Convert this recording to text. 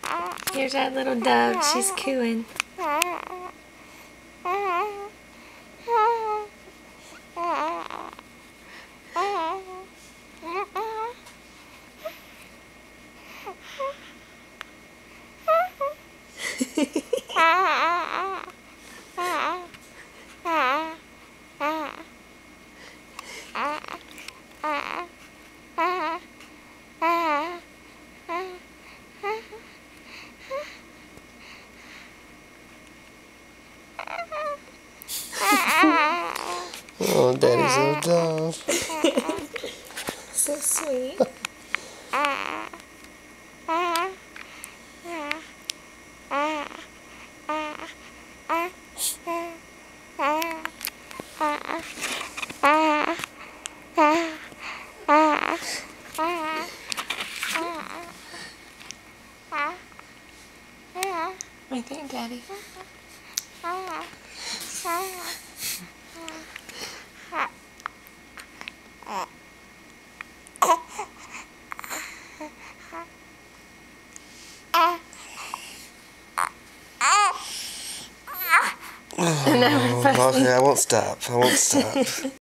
Here's our little dove. She's cooing. Oh, Daddy's little dove. So sweet. Right there, Daddy. Oh, okay, I won't stop.